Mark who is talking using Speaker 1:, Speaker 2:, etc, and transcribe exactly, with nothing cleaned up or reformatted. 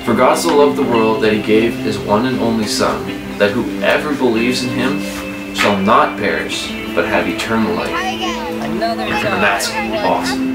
Speaker 1: For God so loved the world that he gave his one and only Son, that whoever believes in him shall not perish, but have eternal life.
Speaker 2: Another
Speaker 1: And that's awesome.